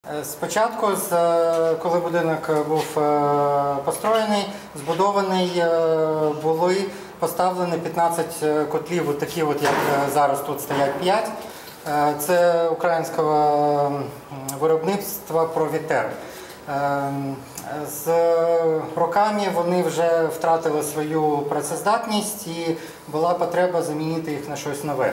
Спочатку, коли будинок був построєний, збудований, були поставлені 15 котлів, такі от, як зараз тут стоять 5. Це українського виробництва «Провітер». З роками вони вже втратили свою працездатність і була потреба замінити їх на щось нове.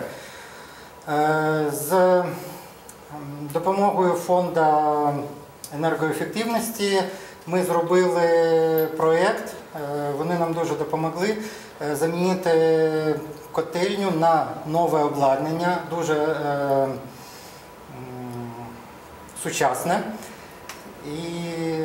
З допомогою фонду енергоефективності ми зробили проєкт, вони нам дуже допомогли замінити котельню на нове обладнання, дуже сучасне. І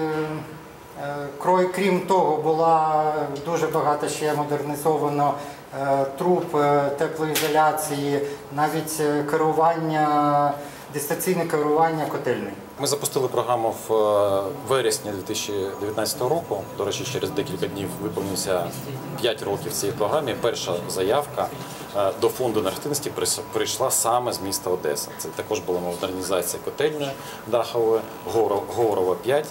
крім того, була дуже багато ще модернізовано труб теплоізоляції, навіть керування, дистанційне керування котельнею. Ми запустили програму в вересні 2019 року. До речі, через декілька днів виповнюється 5 років цієї програмі. Перша заявка до фонду енергоефективності прийшла саме з міста Одеса. Це також була модернізація котельні дахової, Говорова 5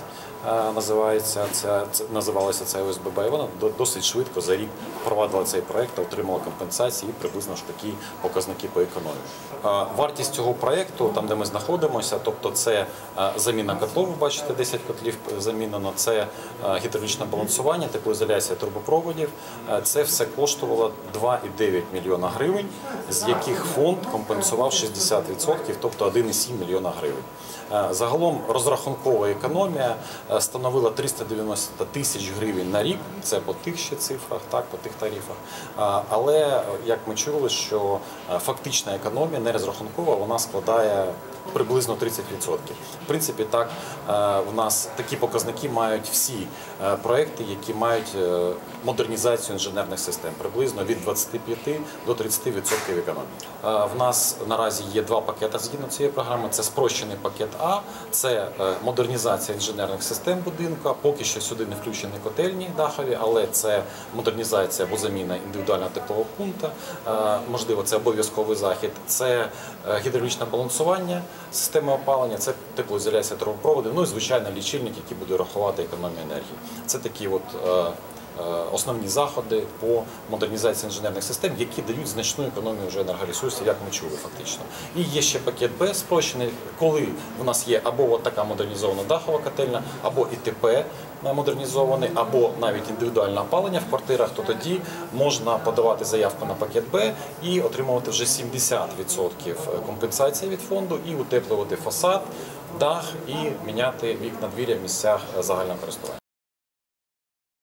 називалася ця ОСББ. І вона досить швидко за рік впровадила цей проєкт, отримала компенсації і приблизно ж такі показники по економії. Вартість цього проєкту, там де ми знаходимося, тобто це заміна котлов, ви бачите, 10 котлів замінено, це гідравлічне балансування, теплоізоляція трубопроводів. Це все коштувало 2,9 мільйона гривень, з яких фонд компенсував 60%, тобто 1,7 мільйона гривень. Загалом розрахункова економія становила 390 тисяч гривень на рік, це по тих ще цифрах, так, по тих тарифах. Але, як ми чули, що фактична економія, не розрахункова, вона складає приблизно 30%. В принципі, так, в нас такі показники мають всі проекти, які мають модернізацію інженерних систем, приблизно від 25 до 30% економії. В нас наразі є два пакети згідно цієї програми. Це спрощений пакет А, це модернізація інженерних систем будинку, поки що сюди не включені котельні дахові, але це модернізація або заміна індивідуального теплового пункту, можливо, це обов'язковий захід, це гідравлічне балансування системи опалення, це теплоізоляція трубопроводів, ну і звичайно лічильник, який буде рахувати економію енергії. Це такі от основні заходи по модернізації інженерних систем, які дають значну економію вже енергоресурсів, як ми чули фактично. І є ще пакет Б спрощений, коли у нас є або от така модернізована дахова котельня, або ІТП модернізований, або навіть індивідуальне опалення в квартирах, то тоді можна подавати заявку на пакет Б і отримувати вже 70% компенсації від фонду і утеплювати фасад, дах і міняти вікна, двері в місцях загального користування.